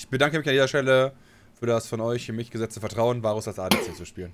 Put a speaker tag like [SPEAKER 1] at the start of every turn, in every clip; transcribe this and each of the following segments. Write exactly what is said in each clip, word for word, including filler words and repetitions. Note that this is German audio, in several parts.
[SPEAKER 1] Ich bedanke mich an dieser Stelle für das von euch in mich gesetzte Vertrauen, Varus als A D C zu spielen.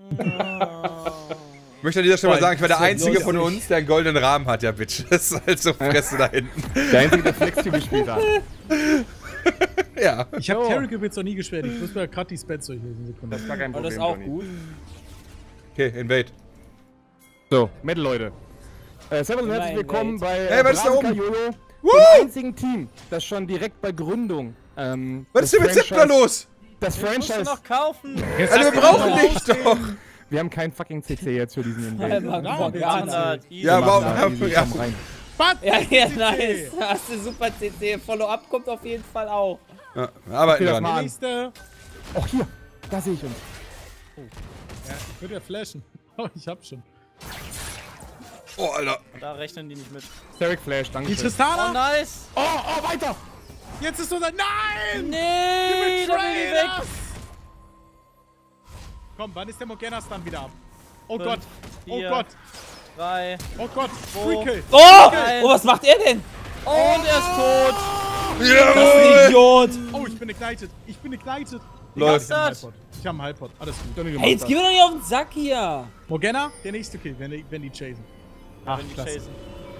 [SPEAKER 1] Ich möchte an dieser Stelle mal sagen, ich war der Einzige von uns, der einen goldenen Rahmen hat, ja, Bitch. Das ist halt so Fresse da hinten.
[SPEAKER 2] Der Einzige, der Flex gespielt hat.
[SPEAKER 1] Ja.
[SPEAKER 3] Ich habe Carrick übrigens noch nie gespielt. Ich muss mir gerade die Spats durchlesen. Sekunde.
[SPEAKER 2] Das war kein
[SPEAKER 4] Aber
[SPEAKER 2] Problem.
[SPEAKER 4] das ist auch
[SPEAKER 2] Johnny.
[SPEAKER 4] gut.
[SPEAKER 1] Okay, Invade.
[SPEAKER 2] So, Metal, Leute. Äh, servus und
[SPEAKER 4] Immer
[SPEAKER 2] herzlich willkommen
[SPEAKER 4] Invade.
[SPEAKER 2] bei
[SPEAKER 1] Hey, was ist da
[SPEAKER 2] Blanca
[SPEAKER 1] oben?
[SPEAKER 2] Jojo,
[SPEAKER 1] Woo!
[SPEAKER 2] dem einzigen Team, das schon direkt bei Gründung ähm,
[SPEAKER 1] Was ist denn mit Zepter los?
[SPEAKER 2] Das
[SPEAKER 4] Das musst du
[SPEAKER 2] Franchise.
[SPEAKER 4] noch kaufen.
[SPEAKER 3] Jetzt
[SPEAKER 1] Alter,
[SPEAKER 3] lass
[SPEAKER 1] wir
[SPEAKER 3] den
[SPEAKER 1] brauchen
[SPEAKER 3] mal
[SPEAKER 1] dich
[SPEAKER 3] ausreden.
[SPEAKER 1] doch.
[SPEAKER 2] Wir haben keinen fucking C C jetzt für diesen
[SPEAKER 4] Alter,
[SPEAKER 2] Invade.
[SPEAKER 4] Mann,
[SPEAKER 3] Ja,
[SPEAKER 4] gar
[SPEAKER 3] wir
[SPEAKER 4] nicht. Easy.
[SPEAKER 1] Ja,
[SPEAKER 2] Wir
[SPEAKER 1] warum
[SPEAKER 2] machen da
[SPEAKER 1] haben
[SPEAKER 2] easy,
[SPEAKER 1] wir... Ja.
[SPEAKER 2] komm rein.
[SPEAKER 3] Was?
[SPEAKER 4] Ja, ja,
[SPEAKER 3] C C.
[SPEAKER 4] nice. Hast du super C C. Follow-up kommt auf jeden Fall auch.
[SPEAKER 1] Ja, wir arbeiten
[SPEAKER 2] Okay, das
[SPEAKER 1] dran.
[SPEAKER 2] mal an.
[SPEAKER 3] Nächste.
[SPEAKER 2] Oh, hier. Da sehe ich uns.
[SPEAKER 3] Ja, ich würde ja flashen. Oh, ich hab schon.
[SPEAKER 1] Oh, Alter.
[SPEAKER 4] Da rechnen die nicht mit.
[SPEAKER 2] Derek Flash, danke
[SPEAKER 3] Die
[SPEAKER 2] schön.
[SPEAKER 4] Oh,
[SPEAKER 3] Tristana?
[SPEAKER 4] nice.
[SPEAKER 2] Oh, oh, weiter!
[SPEAKER 3] Jetzt ist unser... Nein!
[SPEAKER 4] Nee, da will die weg.
[SPEAKER 3] Betrayed us! Komm, wann ist der Morgana Stun wieder ab? Oh
[SPEAKER 4] Fünf,
[SPEAKER 3] Gott! Oh
[SPEAKER 4] vier,
[SPEAKER 3] Gott!
[SPEAKER 4] Drei.
[SPEAKER 3] Oh Gott!
[SPEAKER 4] zwei.
[SPEAKER 3] Free Kill!
[SPEAKER 4] Oh!
[SPEAKER 3] Geil.
[SPEAKER 4] Oh, was macht er denn? Und er ist tot. Das ist
[SPEAKER 1] Jawohl!
[SPEAKER 4] ein Idiot.
[SPEAKER 3] Oh, ich bin ignited! Ich bin ignited!
[SPEAKER 1] Läuft.
[SPEAKER 3] Ich hab einen
[SPEAKER 4] das?
[SPEAKER 3] Halbpot. Ich hab einen Halbpot. Alles gut.
[SPEAKER 2] Johnny, du
[SPEAKER 4] Hey, jetzt
[SPEAKER 2] machst
[SPEAKER 4] geh mir doch nicht auf den Sack hier.
[SPEAKER 3] Morgana, der nächste Kill, wenn die, wenn die chasen. Ach,
[SPEAKER 4] Wenn die
[SPEAKER 3] klasse.
[SPEAKER 4] chasen.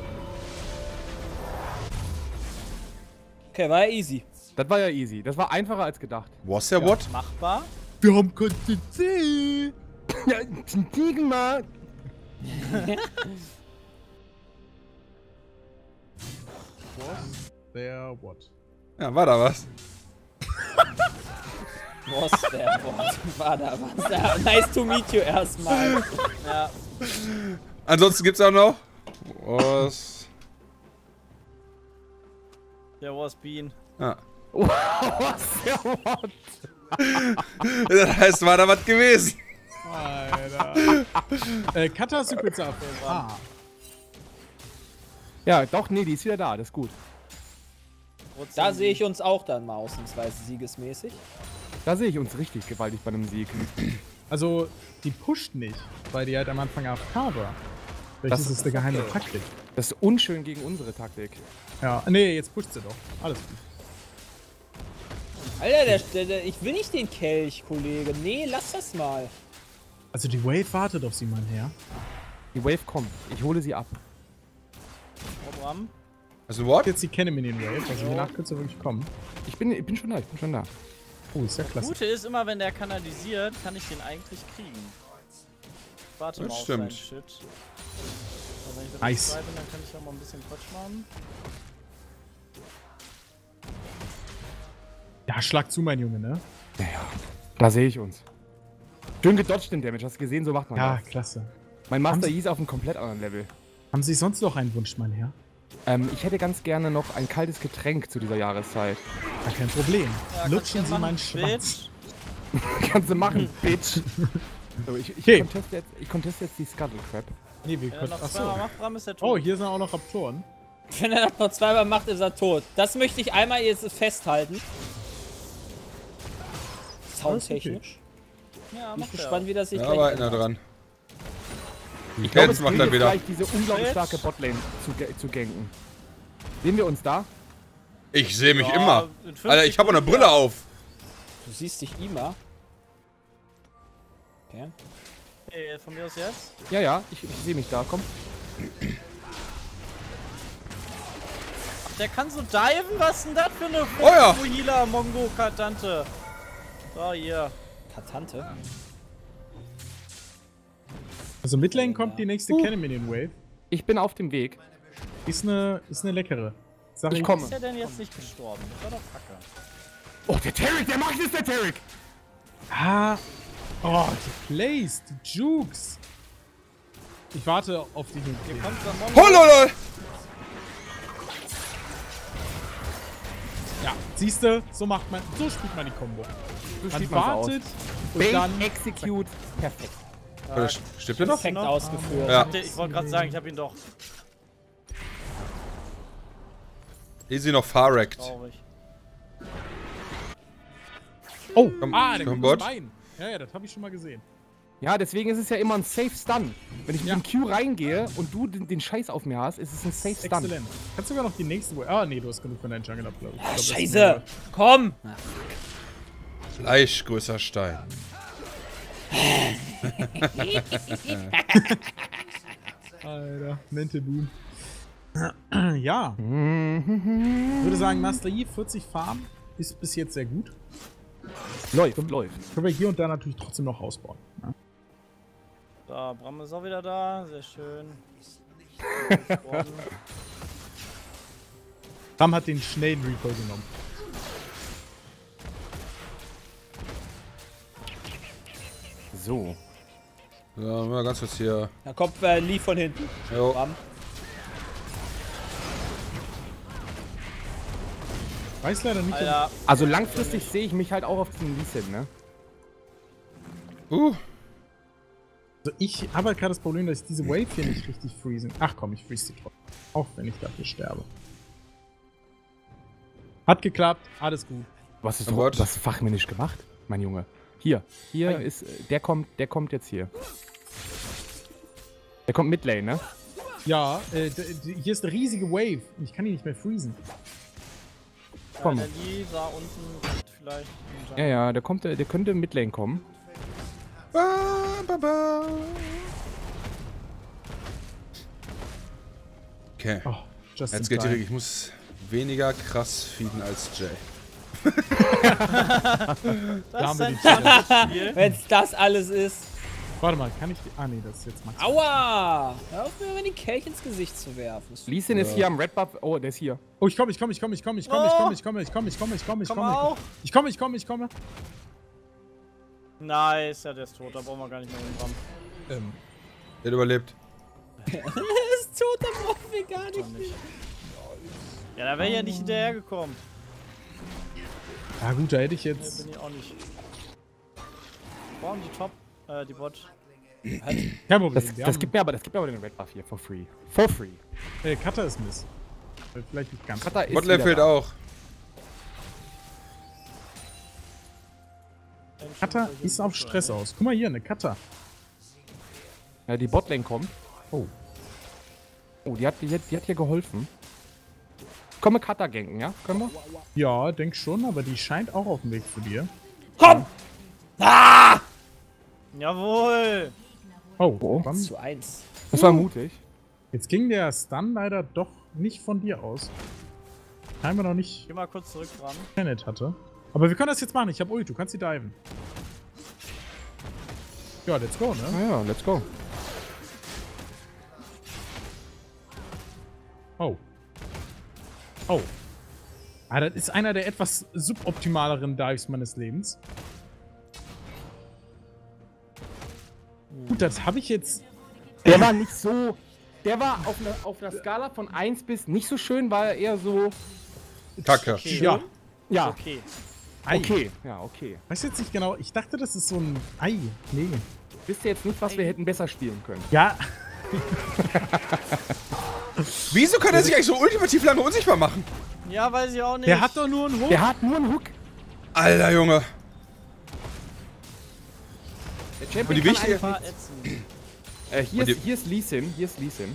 [SPEAKER 4] Okay, war ja easy.
[SPEAKER 2] das. Das war ja easy. Das war einfacher als gedacht.
[SPEAKER 1] Was der what?
[SPEAKER 4] Machbar.
[SPEAKER 3] Wir haben Konstantin!
[SPEAKER 2] Ja, Tigen mal.
[SPEAKER 3] Was? Der what?
[SPEAKER 1] Ja, war da was?
[SPEAKER 4] Was der Wort? War da was? Ja, nice to meet you erstmal. Ja.
[SPEAKER 1] Ansonsten gibt's auch noch... Was?
[SPEAKER 4] Der was Bean.
[SPEAKER 1] Ja.
[SPEAKER 2] Was der What?
[SPEAKER 1] Das heißt, war da was gewesen.
[SPEAKER 3] Alter. äh, Kata hast du kurz ab. Ah.
[SPEAKER 2] Ja, doch, nee, die ist wieder da. Das ist gut.
[SPEAKER 4] Da sehe ich uns auch dann mal ausnahmsweise siegesmäßig.
[SPEAKER 2] Da sehe ich uns richtig gewaltig bei einem Sieg.
[SPEAKER 3] Also, die pusht nicht, weil die halt am Anfang A F K war. Vielleicht
[SPEAKER 2] Das
[SPEAKER 3] ist es eine geheime Taktik.
[SPEAKER 2] Das ist unschön gegen unsere Taktik.
[SPEAKER 3] Ja, nee, jetzt pusht sie doch. Alles gut.
[SPEAKER 4] Alter, der, der, der, ich will nicht den Kelch, Kollege. Nee, lass das mal.
[SPEAKER 3] Also die Wave wartet auf sie, mein Herr.
[SPEAKER 2] Die Wave kommt. Ich hole sie ab.
[SPEAKER 4] Programm.
[SPEAKER 1] Also what?
[SPEAKER 3] Jetzt die Cannon-Minion Wave, also je nach könnte sie wirklich kommen.
[SPEAKER 2] Ich bin, ich bin schon da, ich bin schon da.
[SPEAKER 3] Oh, ist ja
[SPEAKER 4] Das
[SPEAKER 3] klasse.
[SPEAKER 4] Gute ist immer, wenn der kanalisiert, kann ich den eigentlich kriegen. Warte
[SPEAKER 1] Das
[SPEAKER 4] mal auf
[SPEAKER 1] stimmt.
[SPEAKER 4] seinen Shit. Und wenn ich mit
[SPEAKER 3] Nice.
[SPEAKER 4] zwei bin, dann kann ich auch mal ein bisschen Quatsch machen.
[SPEAKER 3] Ja, schlag zu, mein Junge, ne?
[SPEAKER 2] Naja, da sehe ich uns. Schön gedodged den Damage, hast du gesehen? So macht man
[SPEAKER 3] Ja,
[SPEAKER 2] das.
[SPEAKER 3] klasse.
[SPEAKER 2] Mein Master
[SPEAKER 3] Haben
[SPEAKER 2] Yi ist auf einem komplett anderen Level.
[SPEAKER 3] Haben Sie sonst noch einen Wunsch, mein Herr?
[SPEAKER 2] Ähm, ich hätte ganz gerne noch ein kaltes Getränk zu dieser Jahreszeit.
[SPEAKER 3] Gar kein Problem.
[SPEAKER 4] Ja,
[SPEAKER 3] Lutschen Sie
[SPEAKER 4] kannst du
[SPEAKER 3] meinen
[SPEAKER 4] machen,
[SPEAKER 3] Schwanz.
[SPEAKER 2] Kannst du machen, Bitch. So, ich, ich,
[SPEAKER 3] Okay.
[SPEAKER 2] conteste jetzt, ich conteste jetzt die Scuttle Crab.
[SPEAKER 3] Nee, wir
[SPEAKER 4] Wenn er
[SPEAKER 3] können.
[SPEAKER 4] noch
[SPEAKER 3] Achso.
[SPEAKER 4] zweimal macht, Bram ist der tot.
[SPEAKER 3] Oh, hier sind auch noch Raptoren.
[SPEAKER 4] Wenn er das noch zweimal macht, ist er tot. Das möchte ich einmal jetzt festhalten. Soundtechnisch.
[SPEAKER 3] Ich
[SPEAKER 4] Ja,
[SPEAKER 3] bin
[SPEAKER 4] macht er.
[SPEAKER 3] gespannt,
[SPEAKER 4] wie das sich
[SPEAKER 1] Ja,
[SPEAKER 4] gleich
[SPEAKER 1] arbeiten da
[SPEAKER 4] ändert.
[SPEAKER 1] dran. Die
[SPEAKER 2] Ich glaube,
[SPEAKER 1] Cats
[SPEAKER 2] es
[SPEAKER 1] macht
[SPEAKER 2] bringt
[SPEAKER 1] er
[SPEAKER 2] jetzt
[SPEAKER 1] wieder.
[SPEAKER 2] gleich diese unglaublich
[SPEAKER 4] Bitch.
[SPEAKER 2] starke Botlane zu, ge- zu ganken. Sehen wir uns da?
[SPEAKER 1] Ich sehe mich
[SPEAKER 4] Ja,
[SPEAKER 1] immer.
[SPEAKER 4] in fünfzig
[SPEAKER 1] Alter, ich habe auch eine
[SPEAKER 4] Minuten,
[SPEAKER 1] Brille
[SPEAKER 4] ja.
[SPEAKER 1] auf.
[SPEAKER 4] Du siehst dich immer. Okay. Hey, von mir aus jetzt?
[SPEAKER 2] Ja, ja, ich, ich sehe mich da, komm.
[SPEAKER 4] Ach, der kann so diven? Was ist denn das für eine
[SPEAKER 1] Oh ja.
[SPEAKER 4] Healer Mongo Katante? So, hier. Katante?
[SPEAKER 3] Also Midlane kommt die nächste
[SPEAKER 2] Uh.
[SPEAKER 3] Cannon-Minion Wave.
[SPEAKER 2] Ich bin auf dem Weg.
[SPEAKER 3] Ist eine, ist eine leckere. Sag
[SPEAKER 2] Ich komme.
[SPEAKER 4] Ist er denn jetzt nicht gestorben? Das war doch Kacke.
[SPEAKER 2] Oh, der Tarek, der macht es, der Tarek!
[SPEAKER 3] Ah. Oh, die Plays, die Jukes. Ich warte auf die Nuke.
[SPEAKER 4] Hier kommt der Mongo.
[SPEAKER 1] Hololol!
[SPEAKER 3] Ja, siehste, so macht man, so spielt man die Combo.
[SPEAKER 2] So
[SPEAKER 3] Man
[SPEAKER 2] spielt man's aus.
[SPEAKER 3] wartet und
[SPEAKER 2] Bait,
[SPEAKER 3] dann
[SPEAKER 2] execute, perfekt.
[SPEAKER 1] Oder Stimmt der noch?
[SPEAKER 4] Perfekt
[SPEAKER 3] noch?
[SPEAKER 4] ausgeführt.
[SPEAKER 1] Ja.
[SPEAKER 4] Ich wollte gerade sagen, ich habe ihn doch.
[SPEAKER 1] Easy noch far-wrecked.
[SPEAKER 4] Traurig.
[SPEAKER 3] Oh,
[SPEAKER 1] Komm,
[SPEAKER 3] ah, der
[SPEAKER 1] komm,
[SPEAKER 3] kommt
[SPEAKER 1] Bot.
[SPEAKER 3] Bein. Ja, ja, das habe ich schon mal gesehen.
[SPEAKER 2] Ja, deswegen ist es ja immer ein Safe Stun. Wenn ich mit
[SPEAKER 3] Ja.
[SPEAKER 2] dem Q reingehe und du den, den Scheiß auf mir hast, ist es ein Safe Stun.
[SPEAKER 3] Exzellent. Kannst sogar noch die nächste Wave. Ah, nee, du hast genug von deinem Jungle Up, glaube ich.
[SPEAKER 4] Ah,
[SPEAKER 3] Ich glaub, das ist
[SPEAKER 4] scheiße!
[SPEAKER 3] nur-
[SPEAKER 4] Komm!
[SPEAKER 1] Fleisch, größer Stein.
[SPEAKER 3] Alter, Mente Boom. Ja. Ich würde sagen, Master Yi, vierzig Farben ist bis jetzt sehr gut.
[SPEAKER 2] Läuft, läuft.
[SPEAKER 3] Können wir hier und da natürlich trotzdem noch ausbauen. Ja.
[SPEAKER 4] Da, Bram ist auch wieder da. Sehr schön.
[SPEAKER 3] Ram hat den schnellen Recall genommen.
[SPEAKER 2] So.
[SPEAKER 1] Ja, mal ganz kurz hier.
[SPEAKER 4] Da kommt äh, Lee von hinten.
[SPEAKER 1] Jo.
[SPEAKER 4] Bram.
[SPEAKER 3] Weiß leider nicht.
[SPEAKER 4] Alter.
[SPEAKER 2] Also langfristig sehe ich mich halt auch auf diesen Lee Sin, ne?
[SPEAKER 1] Uh.
[SPEAKER 3] Also ich habe halt gerade das Problem, dass ich diese Wave hier nicht richtig freezen. Ach komm, ich freeze sie trotzdem. Auch wenn ich dafür sterbe. Hat geklappt, alles gut.
[SPEAKER 2] Was ist
[SPEAKER 1] Oh
[SPEAKER 2] doch,
[SPEAKER 1] Gott.
[SPEAKER 2] das fachmännisch gemacht, mein Junge. Hier, hier
[SPEAKER 3] Ei.
[SPEAKER 2] ist, äh, der kommt, der kommt jetzt hier. Der kommt Midlane, ne?
[SPEAKER 3] Ja, äh, d- d- hier ist eine riesige Wave und ich kann die nicht mehr freezen.
[SPEAKER 2] Komm.
[SPEAKER 4] Ja, der Lee sah unten vielleicht. einen
[SPEAKER 2] Ja,
[SPEAKER 4] Jungle.
[SPEAKER 2] ja, der kommt, der der könnte Midlane kommen.
[SPEAKER 1] Ba, ba, ba. Okay.
[SPEAKER 3] Oh, just
[SPEAKER 1] Jetzt
[SPEAKER 3] in
[SPEAKER 1] geht die
[SPEAKER 3] time.
[SPEAKER 1] Regel. Ich muss weniger krass feeden als Jay.
[SPEAKER 3] Da
[SPEAKER 4] Das
[SPEAKER 3] haben
[SPEAKER 4] ist
[SPEAKER 3] wir
[SPEAKER 4] ein
[SPEAKER 3] die
[SPEAKER 4] spannendes Spiel. Wenn's das alles ist.
[SPEAKER 3] Warte mal, kann ich die. Ah, nee, das ist jetzt Max.
[SPEAKER 4] Aua! Hör auf mir, wenn die Kelch ins Gesicht zu werfen.
[SPEAKER 2] Lee Sin ist hier am Red Buff. Oh, der ist hier.
[SPEAKER 3] Oh, ich komme, ich komme, ich komme, ich komme, ich komme, ich komme, ich komme, ich komme, ich komme, ich komme, ich
[SPEAKER 4] Komm
[SPEAKER 3] komme.
[SPEAKER 4] auch.
[SPEAKER 3] Ich komme, ich komme, ich komme.
[SPEAKER 4] Nice, ja, der ist tot. Da brauchen wir gar nicht mehr hinkommen.
[SPEAKER 3] Ähm,
[SPEAKER 1] Der hat überlebt.
[SPEAKER 4] Der ist tot, da brauchen wir gar nicht mehr. Ja, da wäre ich ja nicht hinterhergekommen.
[SPEAKER 3] ja gut, da hätte ich
[SPEAKER 4] Nee,
[SPEAKER 3] jetzt.
[SPEAKER 4] bin ich auch nicht. Brauchen die Top, äh, die Bot.
[SPEAKER 3] Kein Problem.
[SPEAKER 2] Das,
[SPEAKER 3] wir
[SPEAKER 2] das
[SPEAKER 3] haben-
[SPEAKER 2] gibt mir aber, das gibt mir aber den Red Buff hier for free. For free.
[SPEAKER 3] Äh, Cutter ist Miss. Äh, Vielleicht nicht ganz.
[SPEAKER 2] Kata ist
[SPEAKER 1] Botlane
[SPEAKER 2] wieder
[SPEAKER 1] fehlt
[SPEAKER 2] da.
[SPEAKER 1] auch.
[SPEAKER 3] Cutter ist auf Stress aus. Guck mal hier, eine Cutter.
[SPEAKER 2] Ja, die Botlane kommt.
[SPEAKER 3] Oh.
[SPEAKER 2] Oh, die hat, die, hat, die hat hier geholfen. Können wir Kata ganken, ja? Können wir?
[SPEAKER 3] Ja, denk schon, aber die scheint auch auf dem Weg zu dir.
[SPEAKER 4] Komm! Ah! Jawohl!
[SPEAKER 3] Oh,
[SPEAKER 2] Oh.
[SPEAKER 3] wann-
[SPEAKER 4] Zu eins.
[SPEAKER 2] Das war mutig.
[SPEAKER 3] jetzt ging der Stun leider doch nicht von dir aus. Scheinbar noch nicht
[SPEAKER 4] Geh mal kurz zurück dran.
[SPEAKER 3] Tenet hatte. Aber wir können das jetzt machen. Ich habe Ult, du kannst sie diven. Ja, let's go, ne?
[SPEAKER 2] Na ja, let's go.
[SPEAKER 3] Oh. Oh. Ah, das ist einer der etwas suboptimaleren Dives meines Lebens. Gut, das habe ich jetzt.
[SPEAKER 2] Der war nicht so. Der war auf einer auf einer Skala von eins bis nicht so schön, war er eher so.
[SPEAKER 1] Kacke.
[SPEAKER 4] Okay.
[SPEAKER 3] Ja.
[SPEAKER 2] Ja,
[SPEAKER 4] Okay.
[SPEAKER 3] Ei.
[SPEAKER 2] okay. Ja, okay.
[SPEAKER 3] Weiß jetzt nicht genau. Ich dachte, das ist so ein Ei. Nee.
[SPEAKER 2] Wisst ihr jetzt nicht, was wir hätten besser spielen können?
[SPEAKER 3] Ja.
[SPEAKER 1] Wieso kann er sich eigentlich so ultimativ lange unsichtbar machen?
[SPEAKER 4] Ja, weiß ich auch nicht.
[SPEAKER 3] Der hat doch nur einen Hoch.
[SPEAKER 2] Der hat nur einen Hook.
[SPEAKER 1] Alter Junge.
[SPEAKER 2] Der Champion
[SPEAKER 1] Und die
[SPEAKER 2] kann
[SPEAKER 1] wichtige-
[SPEAKER 2] einfach-
[SPEAKER 4] War ätzend.
[SPEAKER 2] Äh, hier,
[SPEAKER 1] Und
[SPEAKER 2] ist,
[SPEAKER 1] die-
[SPEAKER 2] hier ist Lee Sin. Hier ist Lee Sin.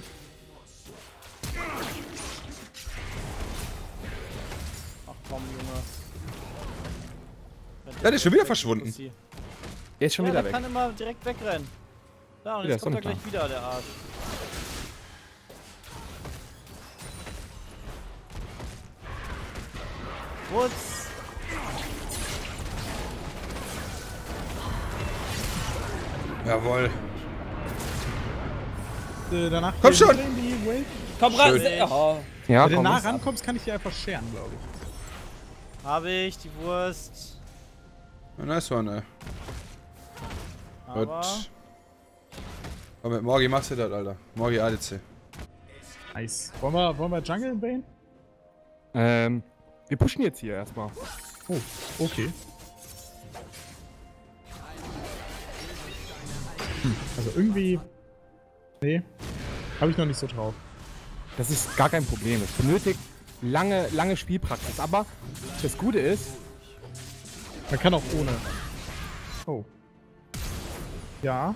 [SPEAKER 4] Ach komm, Junge.
[SPEAKER 1] Ja, der ist schon wieder verschwunden.
[SPEAKER 2] Der ist schon
[SPEAKER 4] Ja,
[SPEAKER 2] wieder
[SPEAKER 4] der
[SPEAKER 2] weg.
[SPEAKER 4] kann immer direkt wegrennen. Da, und
[SPEAKER 2] Wieder
[SPEAKER 4] jetzt kommt er
[SPEAKER 2] Sonntag.
[SPEAKER 4] gleich wieder, der Arsch. Wutz.
[SPEAKER 1] Jawohl.
[SPEAKER 3] Äh, danach
[SPEAKER 1] Komm schon!
[SPEAKER 3] in die Wave.
[SPEAKER 4] Komm ran!
[SPEAKER 1] Schön.
[SPEAKER 4] Ja,
[SPEAKER 2] Ja,
[SPEAKER 3] Wenn du
[SPEAKER 2] komm.
[SPEAKER 3] nah rankommst, kann ich dir einfach scheren, glaube ich.
[SPEAKER 4] habe ich die Wurst.
[SPEAKER 1] Nice one, ey. Gut.
[SPEAKER 4] Aber
[SPEAKER 1] Komm mit Morgi machst du das, Alter. Morgi A D C.
[SPEAKER 3] Nice. Wollen wir, wollen wir Jungle Bane?
[SPEAKER 2] Ähm, wir pushen jetzt hier erstmal.
[SPEAKER 3] Oh, okay. Hm, also irgendwie. Nee. Habe ich noch nicht so drauf.
[SPEAKER 2] Das ist gar kein Problem. Es benötigt lange, lange Spielpraxis. Aber das Gute ist,
[SPEAKER 3] Man kann auch ohne. Oh. Ja.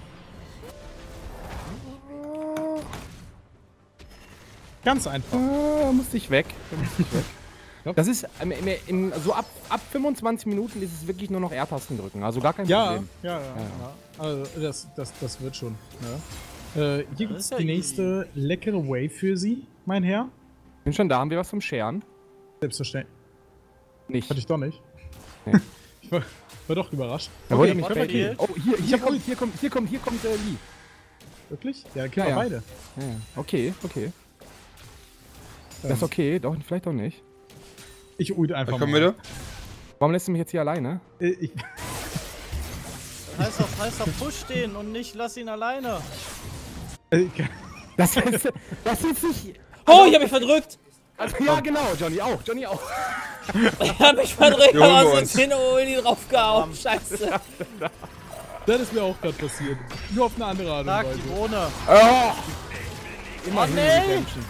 [SPEAKER 3] Ganz einfach.
[SPEAKER 2] Ah, musste ich weg. Da musste ich weg. Das ist, im, im, im, so ab, ab fünfundzwanzig Minuten ist es wirklich nur noch R-Tasten drücken, also gar kein
[SPEAKER 3] Ja,
[SPEAKER 2] Problem.
[SPEAKER 3] ja, ja.
[SPEAKER 2] Ja, ja.
[SPEAKER 3] ja. Also das, das, das wird schon. Ne? Äh, hier gibt es
[SPEAKER 4] ist ja
[SPEAKER 3] die nächste leckere Wave für Sie, mein Herr.
[SPEAKER 2] Bin schon da, haben wir was zum Scheren?
[SPEAKER 3] Selbstverständlich.
[SPEAKER 2] Nicht.
[SPEAKER 3] Hatte ich doch nicht.
[SPEAKER 2] Nee.
[SPEAKER 3] Ich war, war doch überrascht.
[SPEAKER 2] Da wollte
[SPEAKER 3] Okay,
[SPEAKER 2] mich
[SPEAKER 3] können wir
[SPEAKER 2] bailen.
[SPEAKER 3] gehen.
[SPEAKER 2] Oh, hier,
[SPEAKER 3] Ich
[SPEAKER 2] hier,
[SPEAKER 3] hab
[SPEAKER 2] kommt, hier kommt, hier kommt, hier kommt, äh, Lee.
[SPEAKER 3] Wirklich? Ja, dann kennen
[SPEAKER 2] Ja,
[SPEAKER 3] wir
[SPEAKER 2] ja.
[SPEAKER 3] beide.
[SPEAKER 2] Ja, ja. Okay, okay. Das ist okay, doch, vielleicht auch nicht.
[SPEAKER 3] Ich ult einfach
[SPEAKER 1] Ich komm
[SPEAKER 3] mal.
[SPEAKER 1] wieder.
[SPEAKER 2] Warum lässt du mich jetzt hier alleine?
[SPEAKER 3] Äh, Ich,
[SPEAKER 4] Das heißt doch, heißt doch push den und nicht lass ihn alleine.
[SPEAKER 3] äh,
[SPEAKER 2] Das ist, das ist nicht...
[SPEAKER 5] Oh, ich hab mich verdrückt!
[SPEAKER 2] Also, ja, genau, Johnny auch, Johnny auch.
[SPEAKER 5] Ich hab mich verdrückt,
[SPEAKER 1] Wir holen
[SPEAKER 5] aber
[SPEAKER 1] wir
[SPEAKER 5] aus
[SPEAKER 1] uns.
[SPEAKER 5] den Uli draufgehauen. Scheiße.
[SPEAKER 3] das ist mir auch gerade passiert. Nur auf eine andere Art und
[SPEAKER 4] Sag
[SPEAKER 3] Weise.
[SPEAKER 4] die Drohne.
[SPEAKER 2] Oh! Immerhin
[SPEAKER 4] nee.
[SPEAKER 2] Redemption.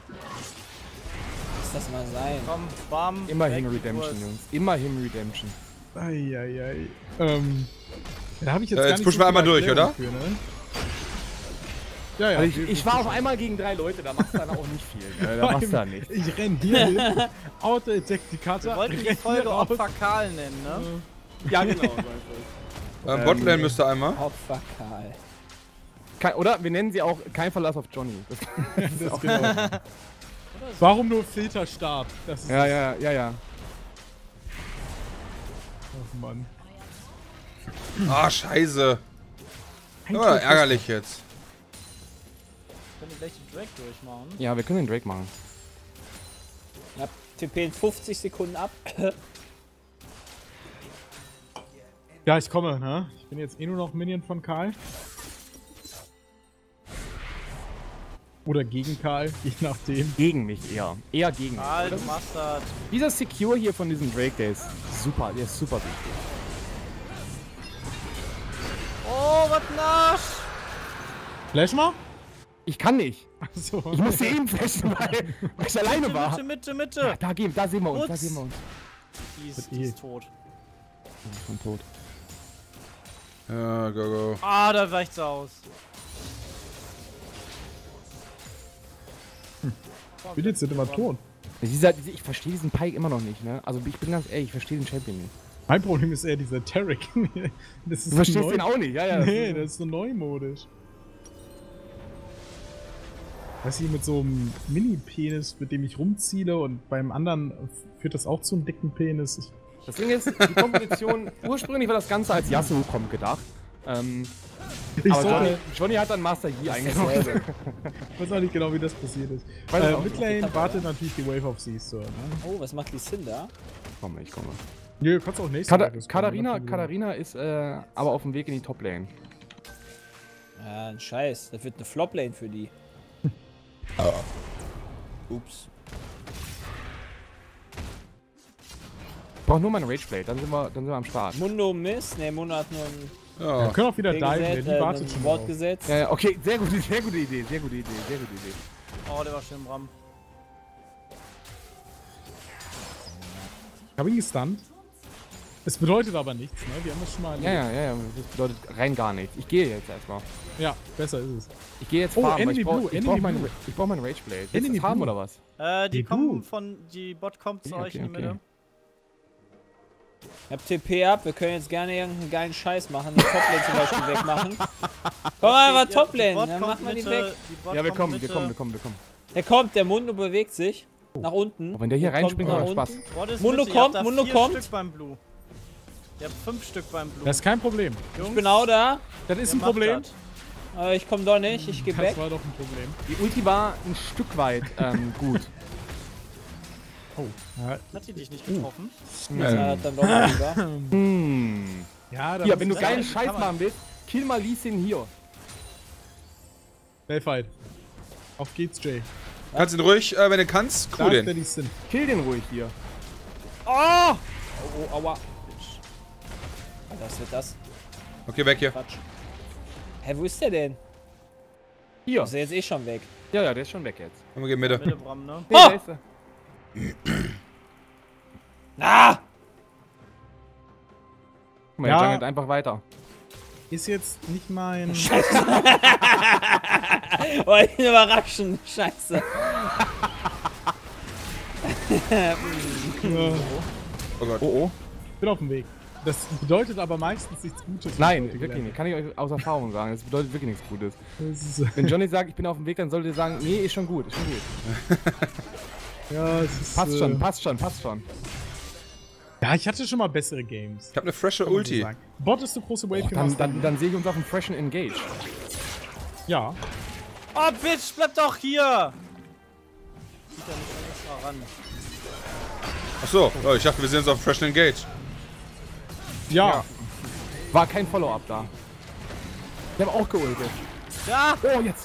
[SPEAKER 5] Lass das mal sein.
[SPEAKER 4] Komm, bam.
[SPEAKER 2] Immerhin
[SPEAKER 4] weg,
[SPEAKER 2] Redemption,
[SPEAKER 4] Wurst.
[SPEAKER 2] Jungs. Immerhin Redemption.
[SPEAKER 3] Eieiei. Ähm. Da habe ich jetzt
[SPEAKER 1] Äh,
[SPEAKER 3] gar
[SPEAKER 1] jetzt
[SPEAKER 3] nicht
[SPEAKER 1] pushen wir
[SPEAKER 3] viel
[SPEAKER 1] einmal durch,
[SPEAKER 3] Erklärung
[SPEAKER 1] oder?
[SPEAKER 3] Für, ne? Ja, ja.
[SPEAKER 2] Also ich,
[SPEAKER 3] wir-
[SPEAKER 2] ich war auf einmal gegen drei Leute, da machst du dann auch nicht viel. Ne? Da machst du dann nichts.
[SPEAKER 3] Ich renn hier hin, Auto-Attack die Karte.
[SPEAKER 4] Wir wollten die
[SPEAKER 3] renn
[SPEAKER 4] Folge
[SPEAKER 3] hier raus.
[SPEAKER 4] Opfer Karl nennen, ne?
[SPEAKER 2] Ja, genau.
[SPEAKER 1] Ähm, Botlane müsste einmal.
[SPEAKER 5] Opfer Karl.
[SPEAKER 2] Kein, oder wir nennen sie auch kein Verlass auf Johnny. Das,
[SPEAKER 3] Das ist genau. Warum nur Filterstart? Das ist
[SPEAKER 2] ja, ja, ja, ja.
[SPEAKER 3] Oh Mann.
[SPEAKER 1] Ah, scheiße. Ja, ärgerlich jetzt.
[SPEAKER 4] Können wir gleich den Drake durchmachen?
[SPEAKER 2] Ja, wir können den Drake machen.
[SPEAKER 5] Ja, T P in fünfzig Sekunden ab.
[SPEAKER 3] Ja, ich komme, ne? Ich bin jetzt eh nur noch Minion von Karl. Oder gegen Karl, je nachdem.
[SPEAKER 2] Gegen mich eher. Eher gegen mich.
[SPEAKER 4] Karl,
[SPEAKER 2] oder?
[SPEAKER 4] du machst das.
[SPEAKER 2] Dieser Secure hier von diesem Drake, der ist super, der ist super wichtig.
[SPEAKER 4] Oh, was ein Arsch!
[SPEAKER 3] Flash mal?
[SPEAKER 2] Ich kann nicht.
[SPEAKER 3] Achso.
[SPEAKER 2] Ich musste eben flashen, weil, weil ich alleine
[SPEAKER 4] Mitte,
[SPEAKER 2] war.
[SPEAKER 4] Mitte, Mitte, Mitte.
[SPEAKER 2] Da, gehen, da sehen wir uns, da
[SPEAKER 4] Putz.
[SPEAKER 2] sehen wir uns.
[SPEAKER 4] Die ist,
[SPEAKER 3] eh.
[SPEAKER 4] die ist tot.
[SPEAKER 2] Ich bin tot.
[SPEAKER 1] Ja, go, go.
[SPEAKER 4] Ah, da weicht sie aus.
[SPEAKER 3] Ich bin jetzt nicht immer tot.
[SPEAKER 2] Dieser, dieser, ich verstehe diesen Pike immer noch nicht, ne? Also ich bin ganz ehrlich, ich verstehe den Champion nicht.
[SPEAKER 3] Mein Problem ist eher dieser Tarek. Das ist
[SPEAKER 2] Du verstehst
[SPEAKER 3] neu.
[SPEAKER 2] den auch nicht, ja, ja.
[SPEAKER 3] Nee, das ist so neumodisch. Weiß ich, mit so einem Mini-Penis, mit dem ich rumziele und beim anderen führt das auch zu einem dicken Penis. Ich,
[SPEAKER 2] Das Ding ist, die Kombination, ursprünglich war das Ganze als Yasuo-Komp gedacht. Ähm,
[SPEAKER 3] ich
[SPEAKER 2] aber Johnny,
[SPEAKER 3] sollte,
[SPEAKER 2] Johnny hat dann Master Yi eingebaut.
[SPEAKER 3] ich weiß auch nicht genau, wie das passiert ist.
[SPEAKER 2] Weiß
[SPEAKER 3] Äh,
[SPEAKER 2] auch nicht.
[SPEAKER 3] Midlane wartet natürlich die Wave of Seas. So, ne?
[SPEAKER 5] Oh, was macht Lisinda?
[SPEAKER 2] Ich komme, ich komme.
[SPEAKER 3] Nö, kannst auch nächstes
[SPEAKER 2] Kata
[SPEAKER 3] Mal das kommen,
[SPEAKER 2] Katharina,
[SPEAKER 3] ne?
[SPEAKER 2] Katharina ist äh, aber auf dem Weg in die Top-Lane.
[SPEAKER 5] Ja, ein Scheiß. Das wird eine Flop-Lane für die. Ups.
[SPEAKER 2] Ich brauche nur meinen Rageblade, dann sind wir, dann sind wir am Start.
[SPEAKER 5] Mundo Miss? Ne, Mundo hat nur ein
[SPEAKER 1] Ja.
[SPEAKER 3] Wir können auch wieder
[SPEAKER 5] P
[SPEAKER 3] diven,
[SPEAKER 5] gesetzt,
[SPEAKER 3] die
[SPEAKER 5] äh,
[SPEAKER 3] wartet
[SPEAKER 5] ein
[SPEAKER 3] schon
[SPEAKER 5] Wort
[SPEAKER 3] drauf.
[SPEAKER 5] gesetzt.
[SPEAKER 2] Ja, ja, okay, sehr gute, sehr gute Idee, sehr gute Idee, sehr gute Idee.
[SPEAKER 4] Oh, der war schön, Bram.
[SPEAKER 3] Ich hab ihn gestunt. Es bedeutet aber nichts, ne? Wir haben das schon mal
[SPEAKER 2] Ja, ja, ja, ja, das bedeutet rein gar nichts. Ich gehe jetzt erstmal.
[SPEAKER 3] Ja, besser ist es.
[SPEAKER 2] Ich gehe jetzt
[SPEAKER 3] Oh,
[SPEAKER 2] farmen, weil
[SPEAKER 3] Enemy
[SPEAKER 2] ich brauche
[SPEAKER 3] Blue,
[SPEAKER 2] ich brauch
[SPEAKER 3] Enemy
[SPEAKER 2] meinen,
[SPEAKER 3] Blue.
[SPEAKER 2] ich brauch meinen Rageblade. Willst
[SPEAKER 3] Enemy
[SPEAKER 2] du das haben
[SPEAKER 3] Blue.
[SPEAKER 2] oder was?
[SPEAKER 4] Äh, die
[SPEAKER 3] Die
[SPEAKER 4] kommen
[SPEAKER 3] Blue.
[SPEAKER 4] von. Die Bot kommt zu
[SPEAKER 2] Okay,
[SPEAKER 4] euch in die
[SPEAKER 2] okay,
[SPEAKER 4] Mitte.
[SPEAKER 5] Ich hab T P ab, wir können jetzt gerne irgendeinen geilen Scheiß machen. Die Toplane zum Beispiel wegmachen. Komm mal, mal
[SPEAKER 4] Die
[SPEAKER 5] Toplane,
[SPEAKER 4] Bot
[SPEAKER 5] dann
[SPEAKER 4] kommt
[SPEAKER 5] machen wir die
[SPEAKER 4] Mitte,
[SPEAKER 5] weg.
[SPEAKER 4] die Bot
[SPEAKER 2] Ja, wir
[SPEAKER 4] kommt
[SPEAKER 2] kommen, wir
[SPEAKER 4] Mitte.
[SPEAKER 2] kommen, wir kommen, wir kommen.
[SPEAKER 5] Der kommt, der Mundo bewegt sich. Nach unten.
[SPEAKER 2] Oh, wenn der hier
[SPEAKER 5] Kommt
[SPEAKER 2] reinspringt,
[SPEAKER 5] nach
[SPEAKER 2] hat er
[SPEAKER 5] unten.
[SPEAKER 2] Spaß.
[SPEAKER 4] Bot ist
[SPEAKER 5] Mundo
[SPEAKER 4] Mitte, ihr habt
[SPEAKER 5] kommt,
[SPEAKER 4] da
[SPEAKER 5] Mundo
[SPEAKER 4] vier
[SPEAKER 5] kommt.
[SPEAKER 4] Stück beim Blue. Ihr habt fünf Stück beim Blue.
[SPEAKER 3] Das ist kein Problem.
[SPEAKER 5] Ich bin auch da.
[SPEAKER 3] Das ist
[SPEAKER 4] Ihr
[SPEAKER 3] ein
[SPEAKER 4] macht
[SPEAKER 3] Problem.
[SPEAKER 4] das.
[SPEAKER 5] Aber ich komme doch nicht, ich gehe
[SPEAKER 3] Das
[SPEAKER 5] weg.
[SPEAKER 3] war doch ein Problem.
[SPEAKER 2] Die Ulti war ein Stück weit ähm, gut.
[SPEAKER 3] Oh. Ja,
[SPEAKER 4] Hat die dich nicht getroffen?
[SPEAKER 5] Das hat dann doch mal lieber.
[SPEAKER 2] Hm.
[SPEAKER 3] ja da
[SPEAKER 2] Hier,
[SPEAKER 3] muss
[SPEAKER 2] wenn du
[SPEAKER 3] ich
[SPEAKER 2] geilen
[SPEAKER 3] sagen,
[SPEAKER 2] Scheiß
[SPEAKER 4] kann man.
[SPEAKER 2] machen willst, kill mal Lee Sin hier.
[SPEAKER 3] Bellfight. Auf geht's, Jay.
[SPEAKER 1] Kannst ihn ruhig, äh, wenn du kannst,
[SPEAKER 3] Da
[SPEAKER 1] crew
[SPEAKER 3] ist der
[SPEAKER 1] den.
[SPEAKER 3] die Sin.
[SPEAKER 2] Kill den ruhig hier.
[SPEAKER 5] Oh! Oh, aua. Was wird das?
[SPEAKER 1] Okay, weg hier.
[SPEAKER 5] Quatsch. Hä, wo ist der denn?
[SPEAKER 2] Hier.
[SPEAKER 5] Ist er jetzt eh schon weg?
[SPEAKER 2] Ja, ja, der ist schon weg jetzt.
[SPEAKER 1] Komm, wir gehen Mitte.
[SPEAKER 4] Mitte, Bram, ne?
[SPEAKER 2] Nee,
[SPEAKER 5] Oh!
[SPEAKER 2] da ist er.
[SPEAKER 5] Ah!
[SPEAKER 2] Guck mal,
[SPEAKER 3] Ja.
[SPEAKER 2] der jungelt einfach weiter.
[SPEAKER 3] ist jetzt nicht mein...
[SPEAKER 5] Wollte ihn überraschen. Scheiße.
[SPEAKER 1] Oh Gott.
[SPEAKER 2] Oh, oh.
[SPEAKER 3] Ich bin auf dem Weg. Das bedeutet aber meistens nichts Gutes.
[SPEAKER 2] Nein, wirklich nicht. Kann ich euch aus Erfahrung sagen. Das bedeutet wirklich nichts Gutes.
[SPEAKER 3] Das ist,
[SPEAKER 2] Wenn Johnny sagt, ich bin auf dem Weg, dann solltet ihr sagen, nee, ist schon gut, ist schon gut.
[SPEAKER 3] ja, es ist,
[SPEAKER 2] Passt
[SPEAKER 3] äh,
[SPEAKER 2] schon, passt schon, passt schon.
[SPEAKER 3] Ja, ich hatte schon mal bessere Games.
[SPEAKER 1] Ich hab eine frische
[SPEAKER 3] Kann man so
[SPEAKER 1] Ulti.
[SPEAKER 3] sagen. Bot ist eine große Wave
[SPEAKER 2] Dann, dann, dann sehe ich uns auf dem Freshen Engage.
[SPEAKER 3] Ja.
[SPEAKER 4] Oh, Bitch, bleib doch hier! Geht ja nicht extra ran.
[SPEAKER 1] Achso, oh, ich dachte, wir sehen uns auf Fresh Engage.
[SPEAKER 3] Ja.
[SPEAKER 2] Ja. War kein Follow-up da. Ich habe auch geultet.
[SPEAKER 4] Ja!
[SPEAKER 2] Oh, jetzt.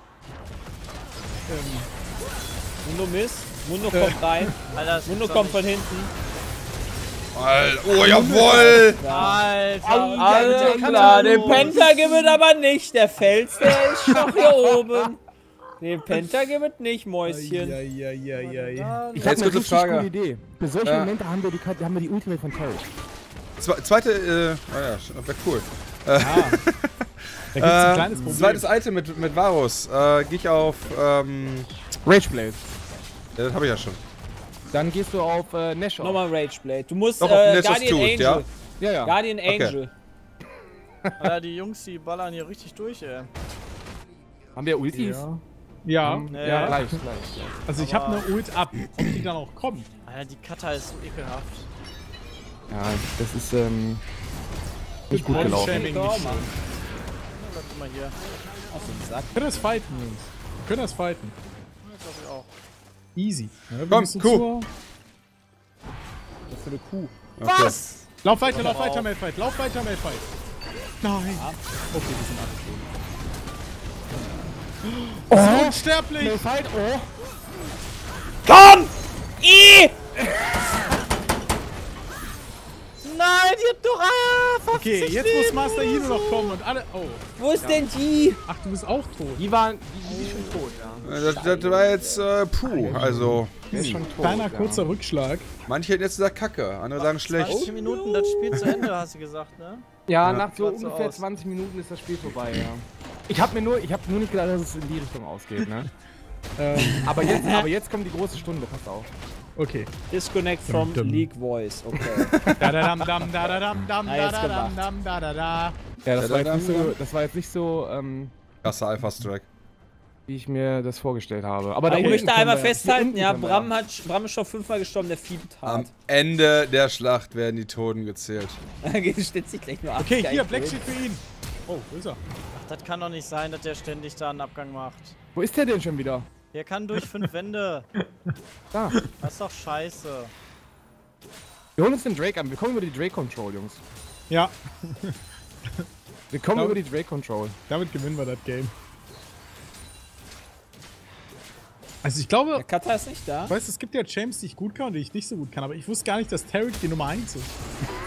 [SPEAKER 5] Mundo Miss. Mundo kommt rein.
[SPEAKER 4] Alter, das
[SPEAKER 5] Mundo
[SPEAKER 4] gibt's
[SPEAKER 5] kommt
[SPEAKER 4] doch
[SPEAKER 5] von hinten.
[SPEAKER 1] Alter, oh jawoll!
[SPEAKER 4] nicht. Alter!
[SPEAKER 5] Alles
[SPEAKER 4] Alter,
[SPEAKER 5] klar, den
[SPEAKER 4] los.
[SPEAKER 5] Penta gibt es aber nicht. Der Fels, der ist noch hier oben. Den Penta gibt es nicht, Mäuschen.
[SPEAKER 3] Eieieiei.
[SPEAKER 2] Ich
[SPEAKER 1] Jetzt
[SPEAKER 2] habe eine
[SPEAKER 1] kurze
[SPEAKER 2] richtig
[SPEAKER 1] Frage.
[SPEAKER 2] coole Idee. Für solche
[SPEAKER 1] Ja.
[SPEAKER 2] Momente haben wir die, haben wir die Ultimate von Terry.
[SPEAKER 1] Zwe zweite, äh, oh ja, wäre cool.
[SPEAKER 3] Da gibt's ein
[SPEAKER 1] Äh,
[SPEAKER 3] kleines Problem.
[SPEAKER 1] zweites Item mit, mit Varus. Äh, geh ich auf, ähm,
[SPEAKER 2] Rageblade.
[SPEAKER 1] ja, das habe ich ja schon.
[SPEAKER 2] Dann gehst du auf äh, Nash auf.
[SPEAKER 5] Nochmal Rageblade. Du musst
[SPEAKER 1] Doch, auf
[SPEAKER 5] äh,
[SPEAKER 1] Nexus
[SPEAKER 5] Guardian
[SPEAKER 1] tut,
[SPEAKER 5] Angel.
[SPEAKER 1] ja.
[SPEAKER 2] Ja, ja.
[SPEAKER 5] Guardian Angel.
[SPEAKER 4] Alter, die Jungs, die ballern hier richtig durch, ey.
[SPEAKER 2] Haben wir Ultis?
[SPEAKER 3] Ja. Ja,
[SPEAKER 2] Hm,
[SPEAKER 4] Nee.
[SPEAKER 2] ja, gleich, gleich.
[SPEAKER 3] also ich habe eine Ult ab. Ob die dann auch kommt?
[SPEAKER 4] Alter, die Cutter ist so ekelhaft.
[SPEAKER 2] Ja, das ist ähm, nicht gut
[SPEAKER 3] Body
[SPEAKER 2] gelaufen.
[SPEAKER 3] Shaming
[SPEAKER 5] Ja,
[SPEAKER 3] nicht
[SPEAKER 5] Mann.
[SPEAKER 3] schön.
[SPEAKER 4] Bleib immer hier.
[SPEAKER 5] Ach, so ein Sack.
[SPEAKER 3] Wir können das fighten, Jungs. Wir können das fighten.
[SPEAKER 4] Das glaub ich auch.
[SPEAKER 3] Easy. Ja, wir
[SPEAKER 1] Komm,
[SPEAKER 3] müssen
[SPEAKER 1] Kuh.
[SPEAKER 3] zur-
[SPEAKER 5] Was für eine Kuh.
[SPEAKER 1] Okay.
[SPEAKER 4] Was?
[SPEAKER 3] Lauf weiter, lauf weiter, Malfight. Lauf weiter, Malfight. Nein. Okay, wir sind alle tot. Oh, unsterblich.
[SPEAKER 2] Fight, oh.
[SPEAKER 5] Komm! I!
[SPEAKER 4] Nein, die hat doch. Ah, fünfzig
[SPEAKER 3] Okay, jetzt muss Master Yi nur noch kommen und alle... Oh.
[SPEAKER 5] Wo ist denn die?
[SPEAKER 3] Ach, du bist auch tot.
[SPEAKER 2] Die waren, die, die sind schon tot, ja.
[SPEAKER 1] Äh, Das, das war jetzt, äh, puh, also,
[SPEAKER 2] Der ist schon tot.
[SPEAKER 3] Kleiner,
[SPEAKER 2] ja.
[SPEAKER 3] kurzer Rückschlag.
[SPEAKER 1] manche hätten jetzt gesagt Kacke, andere sagen schlecht.
[SPEAKER 4] zwanzig Minuten, das Spiel zu Ende, hast du gesagt, ne?
[SPEAKER 2] Ja,
[SPEAKER 1] Ja.
[SPEAKER 2] nach so
[SPEAKER 4] Schaut so
[SPEAKER 2] ungefähr
[SPEAKER 4] aus.
[SPEAKER 2] zwanzig Minuten ist das Spiel vorbei, ja. Ich hab mir nur, ich hab nur nicht gedacht, dass es in die Richtung ausgeht, ne?
[SPEAKER 3] Ähm,
[SPEAKER 2] Aber jetzt, aber jetzt kommt die große Stunde, passt auf.
[SPEAKER 3] okay.
[SPEAKER 5] Disconnect from
[SPEAKER 3] Dum, dum.
[SPEAKER 5] League Voice. Okay.
[SPEAKER 3] Da da dam dam da da dam dam
[SPEAKER 5] Ah,
[SPEAKER 3] da
[SPEAKER 5] jetzt
[SPEAKER 3] da dam
[SPEAKER 5] gemacht.
[SPEAKER 3] dam da da da.
[SPEAKER 2] Ja, das,
[SPEAKER 1] Ja,
[SPEAKER 2] war jetzt
[SPEAKER 1] dann-
[SPEAKER 2] nicht so, das war jetzt nicht so, ähm,
[SPEAKER 1] Krasser Alpha-Strike.
[SPEAKER 2] wie ich mir das vorgestellt habe. Aber
[SPEAKER 5] Aber
[SPEAKER 2] da
[SPEAKER 5] ich
[SPEAKER 2] unten
[SPEAKER 5] möchte
[SPEAKER 2] können
[SPEAKER 5] einmal
[SPEAKER 2] wir- hier
[SPEAKER 5] festhalten,
[SPEAKER 2] unten
[SPEAKER 5] ja,
[SPEAKER 2] können wir
[SPEAKER 5] Bram, hat, Bram ist schon fünfmal gestorben, der fiebt
[SPEAKER 1] Am
[SPEAKER 5] hart.
[SPEAKER 1] Ende der Schlacht werden die Toten gezählt.
[SPEAKER 5] Steht sich gleich nur ab.
[SPEAKER 3] Okay,
[SPEAKER 5] Geil,
[SPEAKER 3] hier,
[SPEAKER 5] cool.
[SPEAKER 3] Black steht für ihn. Oh, wo ist er?
[SPEAKER 4] Ach, das kann doch nicht sein, dass der ständig da einen Abgang macht.
[SPEAKER 2] Wo ist der denn schon wieder?
[SPEAKER 4] Der kann durch fünf Wände.
[SPEAKER 2] Da.
[SPEAKER 4] Das ist doch scheiße.
[SPEAKER 2] Wir holen uns den Drake an. Wir kommen über die Drake Control, Jungs.
[SPEAKER 3] Ja,
[SPEAKER 2] Wir kommen
[SPEAKER 3] Glaub-
[SPEAKER 2] über die Drake Control.
[SPEAKER 3] damit gewinnen wir das Game. Also ich glaube,
[SPEAKER 5] Der Cutter ist nicht da.
[SPEAKER 3] weißt du, es gibt ja Champs, die ich gut kann und die ich nicht so gut kann, aber ich wusste gar nicht, dass Tarek die Nummer eins ist.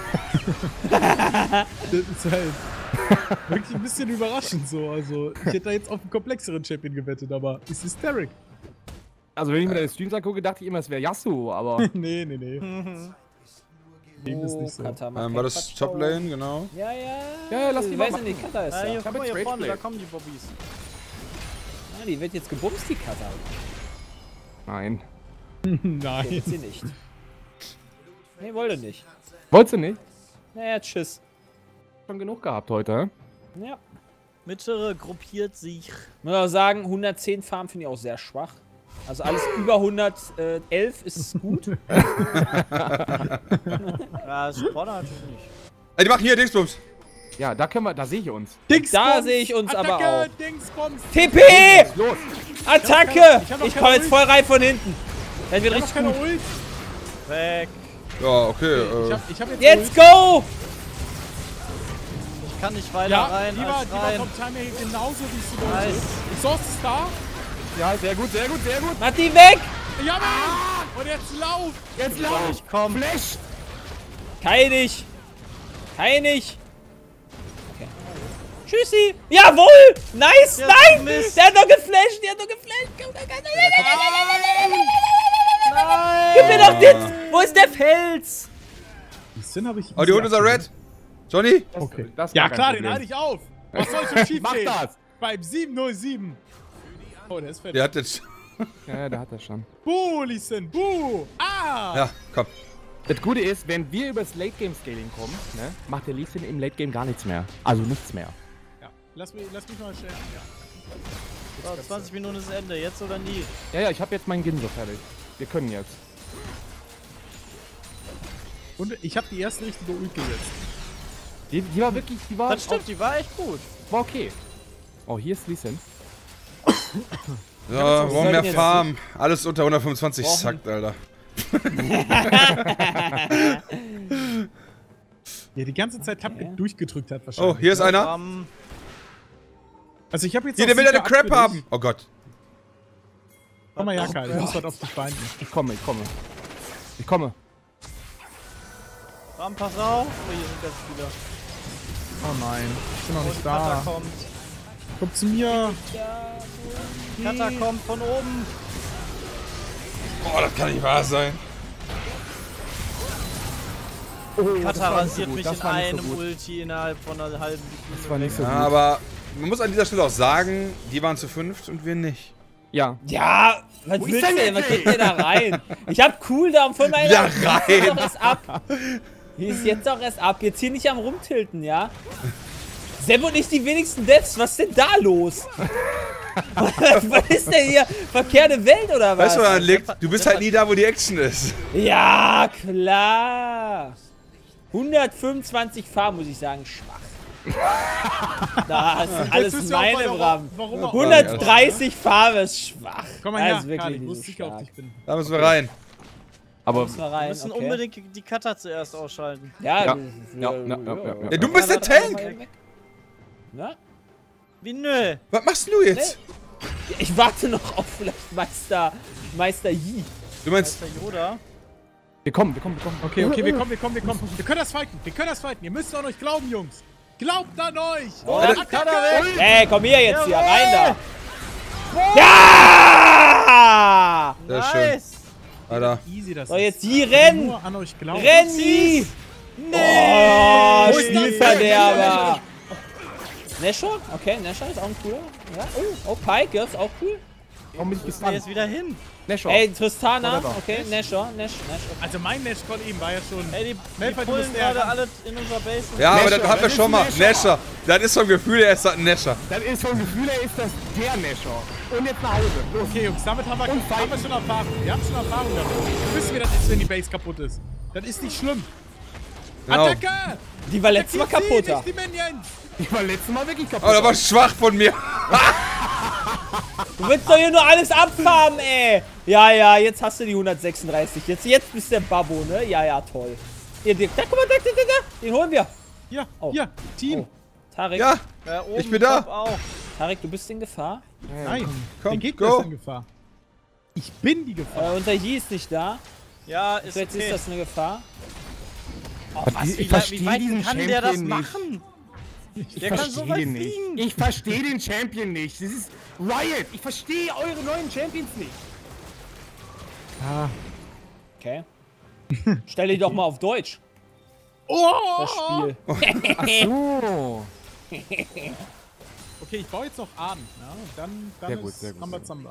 [SPEAKER 3] Das ist halt wirklich ein bisschen überraschend so. Also, ich hätte da jetzt auf einen komplexeren Champion gewettet, aber es ist Tarek.
[SPEAKER 2] Also wenn ich mir deine Streams angucke, dachte ich immer, es wäre Yasuo, aber
[SPEAKER 3] Nee, nee, nee. Dem ist nicht so.
[SPEAKER 5] Cutter macht
[SPEAKER 1] Ähm, war
[SPEAKER 5] keinen
[SPEAKER 1] das
[SPEAKER 5] Quatsch.
[SPEAKER 1] Top Lane, genau.
[SPEAKER 5] Ja, ja.
[SPEAKER 2] Ja, ja, lass die
[SPEAKER 5] Ich
[SPEAKER 2] mal
[SPEAKER 5] weiß
[SPEAKER 2] machen.
[SPEAKER 5] nicht, Cutter ist
[SPEAKER 4] Ja,
[SPEAKER 5] da.
[SPEAKER 4] hier,
[SPEAKER 2] hab
[SPEAKER 4] guck mal
[SPEAKER 2] jetzt
[SPEAKER 4] hier vorne,
[SPEAKER 2] Rageblade.
[SPEAKER 4] da kommen die Bobbys.
[SPEAKER 5] Ah, die wird jetzt gebumst, die Cutter.
[SPEAKER 2] nein.
[SPEAKER 5] Okay,
[SPEAKER 3] Nein.
[SPEAKER 5] wird sie nicht. Nee, wollte nicht.
[SPEAKER 2] Wolltest du nicht?
[SPEAKER 5] Naja, tschüss.
[SPEAKER 2] Schon genug gehabt heute, hä?
[SPEAKER 5] Ja.
[SPEAKER 4] Mittlere gruppiert sich.
[SPEAKER 5] Muss auch sagen, hundertzehn Farm finde ich auch sehr schwach. Also alles über hundertelf ist gut.
[SPEAKER 4] Ja, das Spawner natürlich nicht.
[SPEAKER 1] Ey, die machen hier Dingsbums.
[SPEAKER 2] Ja, da können wir, da sehe ich uns.
[SPEAKER 3] Dingsbums,
[SPEAKER 5] Da sehe ich uns aber
[SPEAKER 3] Attacke,
[SPEAKER 5] auch.
[SPEAKER 3] Dingsbums.
[SPEAKER 5] T P!
[SPEAKER 2] Los!
[SPEAKER 5] Attacke!
[SPEAKER 3] Ich hab noch
[SPEAKER 5] Ich
[SPEAKER 3] keine
[SPEAKER 5] komme jetzt
[SPEAKER 3] Ult.
[SPEAKER 5] voll rein von hinten. Dann wird
[SPEAKER 3] Ich hab
[SPEAKER 5] richtig
[SPEAKER 3] noch
[SPEAKER 5] gut.
[SPEAKER 3] keine Ult.
[SPEAKER 4] Weg.
[SPEAKER 1] Ja, okay,
[SPEAKER 3] Ich
[SPEAKER 1] äh.
[SPEAKER 3] hab, ich hab jetzt
[SPEAKER 5] Jetzt
[SPEAKER 3] Ult.
[SPEAKER 5] go!
[SPEAKER 4] Ich kann nicht weiter
[SPEAKER 3] Ja,
[SPEAKER 4] rein
[SPEAKER 3] die war,
[SPEAKER 4] als
[SPEAKER 3] die war
[SPEAKER 4] rein.
[SPEAKER 3] vom Timing genauso wie sie
[SPEAKER 4] Nice.
[SPEAKER 3] wollte. Exhaust ist da.
[SPEAKER 2] Ja, sehr gut, sehr gut, sehr gut.
[SPEAKER 5] Mach die weg!
[SPEAKER 3] Ich hab ihn. Und jetzt lauf.
[SPEAKER 2] Jetzt lauf!
[SPEAKER 4] Ich komm.
[SPEAKER 2] Flash!
[SPEAKER 5] Kein nicht! Kein nicht! Okay. Tschüssi! Jawohl! Nice!
[SPEAKER 4] Der
[SPEAKER 5] Nein!
[SPEAKER 4] Mist.
[SPEAKER 5] Der hat doch geflasht! Der hat doch geflasht!
[SPEAKER 4] Nein!
[SPEAKER 5] Gib mir doch den! Wo ist der Fels?
[SPEAKER 3] Den habe ich.
[SPEAKER 1] Oh, die holen unser Red. Johnny?
[SPEAKER 2] Das,
[SPEAKER 3] Okay.
[SPEAKER 2] das
[SPEAKER 3] Ja
[SPEAKER 2] war kein
[SPEAKER 3] klar, den
[SPEAKER 2] Problem.
[SPEAKER 3] halte ich auf. Was soll schon schief
[SPEAKER 2] Mach
[SPEAKER 3] gehen?
[SPEAKER 2] das!
[SPEAKER 3] Beim sieben null sieben. Oh, der ist fertig.
[SPEAKER 1] Der hat jetzt...
[SPEAKER 2] Ja, der hat das schon.
[SPEAKER 3] Buh, Listen, buh! Ah!
[SPEAKER 1] Ja, komm.
[SPEAKER 2] Das Gute ist, wenn wir übers Late-Game-Scaling kommen, ne, macht der Lee Sin im Late-Game gar nichts mehr. Also nichts mehr.
[SPEAKER 3] Ja. Lass, mich, lass mich mal stellen. Ja.
[SPEAKER 4] So, zwanzig Minuten ist Ende, jetzt oder nie.
[SPEAKER 2] Ja, ja, ich habe jetzt meinen Ginso fertig. Wir können jetzt.
[SPEAKER 3] Und ich habe die erste richtige Ult gesetzt.
[SPEAKER 2] Die, die war wirklich, die war,
[SPEAKER 4] Das stimmt, die war echt gut.
[SPEAKER 2] war okay. Oh, hier ist Lee Sin.
[SPEAKER 1] So, wollen mehr
[SPEAKER 5] jetzt-
[SPEAKER 1] Farm. Alles unter hundertfünfundzwanzig
[SPEAKER 5] Brauchen-
[SPEAKER 1] zackt, Alter.
[SPEAKER 3] Der die ganze Zeit Tab
[SPEAKER 5] Okay.
[SPEAKER 3] durchgedrückt hat wahrscheinlich.
[SPEAKER 1] Oh, hier ist einer.
[SPEAKER 4] Ähm,
[SPEAKER 3] Also ich habe jetzt
[SPEAKER 1] Hier,
[SPEAKER 3] auch
[SPEAKER 1] der will
[SPEAKER 3] sicher
[SPEAKER 1] eine Crap
[SPEAKER 3] abgelegt.
[SPEAKER 1] haben. Oh Gott.
[SPEAKER 3] Komm mal her, Kai. Du musst was auf dich beinen.
[SPEAKER 2] Ich komme, ich komme. Ich komme.
[SPEAKER 4] Ram, pass auf. Oh, hier sind jetzt wieder.
[SPEAKER 3] Oh nein, ich bin noch
[SPEAKER 4] Und
[SPEAKER 3] nicht
[SPEAKER 4] Kata
[SPEAKER 3] da.
[SPEAKER 4] kommt.
[SPEAKER 3] Komm zu mir.
[SPEAKER 4] Kata kommt von oben.
[SPEAKER 1] Oh, das kann nicht wahr sein.
[SPEAKER 2] Oh, das
[SPEAKER 4] Kata
[SPEAKER 2] war nicht so
[SPEAKER 4] rasiert
[SPEAKER 2] gut,
[SPEAKER 4] mich
[SPEAKER 2] das
[SPEAKER 4] in
[SPEAKER 2] war nicht so
[SPEAKER 4] einem
[SPEAKER 2] gut.
[SPEAKER 4] Ulti innerhalb von einer halben
[SPEAKER 2] Das war
[SPEAKER 4] Sekunde.
[SPEAKER 2] nicht so
[SPEAKER 1] Ja,
[SPEAKER 2] gut.
[SPEAKER 1] aber man muss an dieser Stelle auch sagen, die waren zu fünft und wir nicht.
[SPEAKER 2] Ja.
[SPEAKER 5] Ja, was
[SPEAKER 2] ist
[SPEAKER 5] willst du
[SPEAKER 2] denn
[SPEAKER 5] denn? Was
[SPEAKER 2] der
[SPEAKER 5] kriegt ihr da rein? Ich hab Cooldown von meiner...
[SPEAKER 1] Ja,
[SPEAKER 5] Hier ist
[SPEAKER 1] rein.
[SPEAKER 5] doch erst ab. Hier ist jetzt doch erst ab. Jetzt hier nicht am Rumtilten, ja? Sepp und ich die wenigsten Deaths. Was ist denn da los? Was ist denn hier? Verkehrte Welt oder was?
[SPEAKER 1] Weißt du, woran liegt? Du bist halt nie da, wo die Action ist.
[SPEAKER 5] Ja, klar. hundertfünfundzwanzig Farm, muss ich sagen, schwach. Das ist
[SPEAKER 3] Jetzt
[SPEAKER 5] alles
[SPEAKER 3] wisst ihr auch,
[SPEAKER 5] meine
[SPEAKER 3] warum-
[SPEAKER 5] Braven.
[SPEAKER 3] warum auch-
[SPEAKER 5] hundertdreißig Farm ist schwach.
[SPEAKER 3] Komm mal
[SPEAKER 5] Das
[SPEAKER 3] her,
[SPEAKER 5] ist wirklich
[SPEAKER 3] Karl. Ich
[SPEAKER 5] nicht
[SPEAKER 3] muss
[SPEAKER 5] so
[SPEAKER 3] sicher auf
[SPEAKER 5] stark.
[SPEAKER 3] dich bin.
[SPEAKER 1] Da müssen wir rein.
[SPEAKER 2] Aber
[SPEAKER 5] Müssen wir rein,
[SPEAKER 4] Wir müssen
[SPEAKER 5] okay.
[SPEAKER 4] unbedingt die Kata zuerst ausschalten.
[SPEAKER 5] Ja,
[SPEAKER 2] Ja.
[SPEAKER 5] das-
[SPEAKER 2] Ja, ja, ja, ja,
[SPEAKER 1] Ja, du bist der Tank.
[SPEAKER 5] Na?
[SPEAKER 4] Wie nö?
[SPEAKER 1] Was machst du jetzt?
[SPEAKER 5] Ich warte noch auf vielleicht Meister, Meister Yi.
[SPEAKER 1] Du meinst,
[SPEAKER 4] Der Yoda.
[SPEAKER 2] wir kommen, wir kommen, wir kommen.
[SPEAKER 3] Okay, okay, wir kommen, wir kommen, wir kommen. Wir können das fighten. Wir können das fighten. Ihr müsst an euch glauben, Jungs. Glaubt an euch.
[SPEAKER 5] Oh,
[SPEAKER 3] Attacke!
[SPEAKER 4] Kata weg!
[SPEAKER 5] Ey, komm hier jetzt hier,
[SPEAKER 4] Jawohl!
[SPEAKER 5] rein da. Ja!
[SPEAKER 1] sehr schön.
[SPEAKER 4] Nice!
[SPEAKER 1] Alter.
[SPEAKER 3] Easy das
[SPEAKER 5] So,
[SPEAKER 3] ist.
[SPEAKER 5] jetzt Yi, renn!
[SPEAKER 3] Nur an euch glauben.
[SPEAKER 5] Renn, Yi! Oh,
[SPEAKER 3] Wo ist das
[SPEAKER 5] Spielverderber! Nashor? Okay, Nashor ist auch ein cooler. Ja. Oh, oh, Pike, ist auch cool.
[SPEAKER 2] Warum bin ich
[SPEAKER 4] Wo ist der
[SPEAKER 2] gestunt?
[SPEAKER 4] jetzt wieder hin?
[SPEAKER 2] Nashor.
[SPEAKER 5] Ey, Tristana.
[SPEAKER 2] Whatever.
[SPEAKER 5] Okay, Nashor, Nash, Nash.
[SPEAKER 3] Also mein Match von ihm war ja schon...
[SPEAKER 4] Ey, die, die
[SPEAKER 3] Melfa, du
[SPEAKER 4] pullen
[SPEAKER 3] bist der-
[SPEAKER 4] gerade alle in unserer Base.
[SPEAKER 1] Ja, aber
[SPEAKER 2] Nasher,
[SPEAKER 1] das hatten wir
[SPEAKER 2] das
[SPEAKER 1] schon
[SPEAKER 2] ist
[SPEAKER 1] mal.
[SPEAKER 2] Nasher.
[SPEAKER 1] Nasher. Das ist vom Gefühl, er ist ein Nasher.
[SPEAKER 2] Das ist vom Gefühl her, ist das der Nashor. Und jetzt nach Hause. Los.
[SPEAKER 3] Okay, Jungs, damit haben wir,
[SPEAKER 2] Und
[SPEAKER 3] haben wir schon Erfahrung. Wir haben schon Erfahrung damit. Wir wissen, wie das ist, wenn die Base kaputt ist. Das ist nicht schlimm.
[SPEAKER 1] Genau.
[SPEAKER 3] Attacke!
[SPEAKER 5] Die war letztes Mal
[SPEAKER 3] Attackiert sie,
[SPEAKER 5] kaputter.
[SPEAKER 3] nicht die Minions!
[SPEAKER 2] Ich war letztes Mal wirklich kaputt.
[SPEAKER 1] Oh, das war schwach von mir.
[SPEAKER 5] Du willst doch hier nur alles abfarmen, ey. Ja, ja, jetzt hast du die hundertsechsunddreißig. Jetzt, jetzt bist der Babbo, ne? Ja, ja, toll. Hier, der, da, guck mal, da, da, da, da. Den holen wir.
[SPEAKER 3] Hier,
[SPEAKER 5] Oh.
[SPEAKER 3] hier, Team.
[SPEAKER 5] Oh. Tarek,
[SPEAKER 1] Ja,
[SPEAKER 4] Ja, oben
[SPEAKER 1] Ich bin da.
[SPEAKER 4] top Auch.
[SPEAKER 5] Tarek, du bist in Gefahr.
[SPEAKER 3] Nein,
[SPEAKER 1] komm,
[SPEAKER 3] der Gegner
[SPEAKER 1] go.
[SPEAKER 3] ist in Gefahr. Ich bin die Gefahr.
[SPEAKER 5] Äh, unser Yi ist nicht da.
[SPEAKER 4] Ja, ist
[SPEAKER 5] Jetzt
[SPEAKER 4] okay.
[SPEAKER 5] ist das eine Gefahr.
[SPEAKER 4] Oh,
[SPEAKER 2] Ich-
[SPEAKER 4] was,
[SPEAKER 2] ich
[SPEAKER 4] wie, weit-
[SPEAKER 2] versteh
[SPEAKER 4] wie weit
[SPEAKER 2] diesen
[SPEAKER 4] kann der das
[SPEAKER 2] Champion nicht.
[SPEAKER 4] machen?
[SPEAKER 2] Ich
[SPEAKER 4] Der kann so
[SPEAKER 2] verstehe
[SPEAKER 4] weit
[SPEAKER 2] den nicht.
[SPEAKER 4] fliegen.
[SPEAKER 2] Ich verstehe den Champion nicht. Das ist Riot. Ich verstehe eure neuen Champions nicht.
[SPEAKER 3] Ah.
[SPEAKER 5] Okay. Stell dich doch mal auf Deutsch,
[SPEAKER 3] Oh!
[SPEAKER 5] das Spiel.
[SPEAKER 2] So.
[SPEAKER 3] Okay, ich baue jetzt noch Ahnen. Ja, und dann dann
[SPEAKER 2] Sehr gut,
[SPEAKER 3] ist
[SPEAKER 2] sehr gut,
[SPEAKER 3] Ramba
[SPEAKER 2] sehr
[SPEAKER 3] Zamba.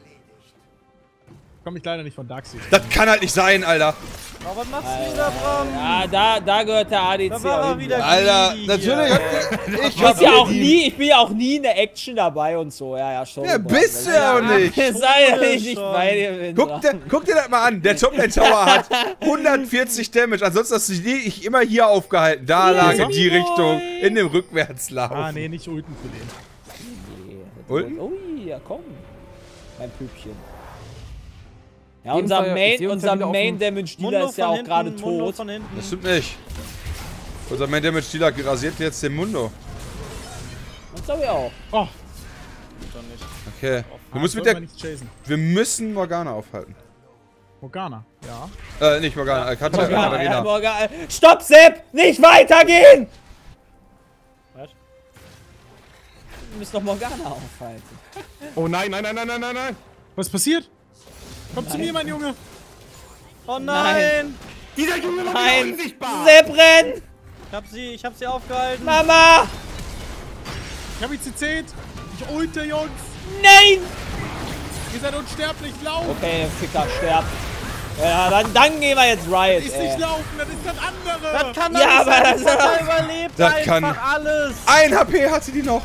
[SPEAKER 3] Komm ich leider nicht von Darkseid.
[SPEAKER 1] Das kann halt nicht sein, Alter.
[SPEAKER 4] Oh, was machst du wieder, Bram?
[SPEAKER 5] Ja, da, da gehört der A D C.
[SPEAKER 4] Da war
[SPEAKER 5] auch
[SPEAKER 4] er
[SPEAKER 5] hin.
[SPEAKER 4] wieder
[SPEAKER 1] Alter,
[SPEAKER 4] greedy
[SPEAKER 1] natürlich.
[SPEAKER 4] hier.
[SPEAKER 1] Hab ich
[SPEAKER 5] Ich bin ja auch nie, ich bin ja auch nie in der Action dabei und so. Ja, ja, schon.
[SPEAKER 1] Ja, bist du ja auch nicht.
[SPEAKER 5] Sei ja
[SPEAKER 4] Schon.
[SPEAKER 5] nicht, ich bei dir bin.
[SPEAKER 1] Guck dir, guck dir das mal an. Der Topman Tower hat hundertvierzig Damage. Ansonsten hast du dich immer hier aufgehalten. Da lang in die Richtung. In dem Rückwärtslauf.
[SPEAKER 3] Ah, nee, nicht Ulten für den.
[SPEAKER 1] Ulten?
[SPEAKER 5] Oh ja, komm. Mein Püppchen. Ja,
[SPEAKER 2] Jeden
[SPEAKER 5] unser
[SPEAKER 2] Fall- ich
[SPEAKER 5] Main,
[SPEAKER 2] seh uns
[SPEAKER 5] unser
[SPEAKER 2] ja wieder auf
[SPEAKER 5] Main
[SPEAKER 2] dem-
[SPEAKER 5] Damage Dealer
[SPEAKER 4] Mundo
[SPEAKER 5] ist ja
[SPEAKER 4] von
[SPEAKER 5] auch
[SPEAKER 4] hinten,
[SPEAKER 5] gerade
[SPEAKER 4] Mundo
[SPEAKER 5] tot.
[SPEAKER 4] von hinten.
[SPEAKER 1] Das stimmt nicht. Unser Main Damage Dealer rasiert jetzt den Mundo.
[SPEAKER 5] Und so auch.
[SPEAKER 3] Oh,
[SPEAKER 1] Okay. Du
[SPEAKER 3] ah,
[SPEAKER 1] musst mit
[SPEAKER 3] sollten wir
[SPEAKER 1] der.
[SPEAKER 3] nicht chasen.
[SPEAKER 1] Wir müssen Morgana aufhalten.
[SPEAKER 3] Morgana, ja.
[SPEAKER 1] Äh, nicht Morgana, äh, Katja,
[SPEAKER 5] Ja, ja,
[SPEAKER 1] Katharina.
[SPEAKER 5] Morgan. Stopp, Sepp! Nicht weitergehen!
[SPEAKER 4] Was?
[SPEAKER 5] Wir müssen doch Morgana aufhalten.
[SPEAKER 2] Oh nein, nein, nein, nein, nein, nein, nein.
[SPEAKER 3] Was passiert? Komm zu mir, mein Junge.
[SPEAKER 4] Oh nein!
[SPEAKER 2] Dieser Junge war
[SPEAKER 5] Nein!
[SPEAKER 2] wieder unsichtbar.
[SPEAKER 5] Sepp, renn!
[SPEAKER 4] Ich hab sie, ich hab sie aufgehalten.
[SPEAKER 5] Mama!
[SPEAKER 3] Ich hab ihn C C'd. Ich ulte, Jungs.
[SPEAKER 5] Nein!
[SPEAKER 3] Ihr seid unsterblich, lauf.
[SPEAKER 5] Okay, Ficker, sterb. Ja, dann, dann gehen wir jetzt Riot,
[SPEAKER 3] Das ist
[SPEAKER 5] ey.
[SPEAKER 3] nicht laufen, das ist das andere.
[SPEAKER 4] Das kann doch
[SPEAKER 5] Ja,
[SPEAKER 4] nicht
[SPEAKER 5] aber
[SPEAKER 4] sein.
[SPEAKER 5] das ist
[SPEAKER 4] Vorteil
[SPEAKER 5] doch-
[SPEAKER 4] überlebt
[SPEAKER 1] Das
[SPEAKER 4] einfach
[SPEAKER 1] kann-
[SPEAKER 4] alles.
[SPEAKER 1] Ein H P hatte die noch.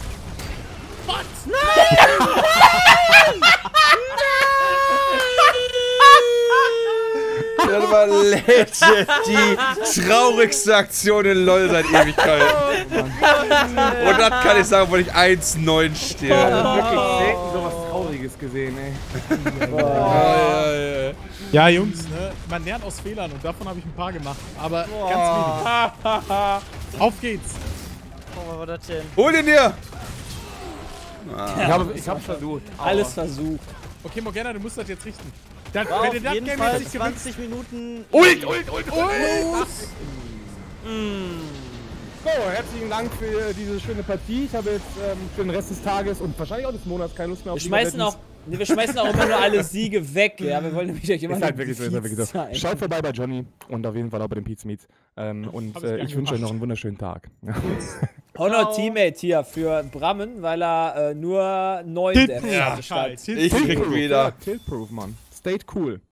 [SPEAKER 1] Das war legit die traurigste Aktion in LoL seit Ewigkeiten. Und das kann ich sagen, wo ich eins neun stehe.
[SPEAKER 2] Wirklich selten sowas Trauriges gesehen, ey.
[SPEAKER 1] Ja, ja, ja.
[SPEAKER 3] Ja, Jungs, ne? Man lernt aus Fehlern und davon habe ich ein paar gemacht. Aber ganz wenig. Auf geht's.
[SPEAKER 4] Oh, was war das denn?
[SPEAKER 1] Hol ihn dir!
[SPEAKER 2] Ich habe ich hab's versucht.
[SPEAKER 5] Alles versucht.
[SPEAKER 3] Okay, Morgana, du musst das jetzt richten. Das,
[SPEAKER 4] War
[SPEAKER 3] wenn
[SPEAKER 4] auf
[SPEAKER 3] du das
[SPEAKER 4] jeden
[SPEAKER 3] Game
[SPEAKER 4] Fall
[SPEAKER 3] jetzt nicht gewinnst.
[SPEAKER 4] zwanzig Minuten.
[SPEAKER 2] Ult, ult, ult, ult!
[SPEAKER 4] Mm.
[SPEAKER 2] So, herzlichen Dank für diese schöne Partie. Ich habe jetzt ähm, für den Rest des Tages und wahrscheinlich auch des Monats keine Lust mehr auf
[SPEAKER 5] Wir
[SPEAKER 2] League of
[SPEAKER 5] schmeißen auch,
[SPEAKER 2] Legends.
[SPEAKER 5] nee, wir schmeißen auch immer nur alle Siege weg, ja. Wir wollen nämlich euch immer
[SPEAKER 2] Ist halt wirklich so, ist halt
[SPEAKER 5] Defeats
[SPEAKER 2] wirklich so.
[SPEAKER 5] zeigen.
[SPEAKER 2] Schaut vorbei bei Johnny und auf jeden Fall auch bei den Pizza Meats. Ähm, und
[SPEAKER 3] Hab ich
[SPEAKER 2] äh,
[SPEAKER 3] gern
[SPEAKER 2] ich wünsche euch noch
[SPEAKER 3] gemacht.
[SPEAKER 2] einen wunderschönen Tag.
[SPEAKER 5] Honor Teammate hier für Brammen, weil er äh, nur neun
[SPEAKER 3] Tilt-
[SPEAKER 5] Deaths
[SPEAKER 3] Ja,
[SPEAKER 5] hatte statt.
[SPEAKER 3] Tilt-
[SPEAKER 1] Ich krieg wieder.
[SPEAKER 2] Tilt-Proof, Mann. Stayed cool.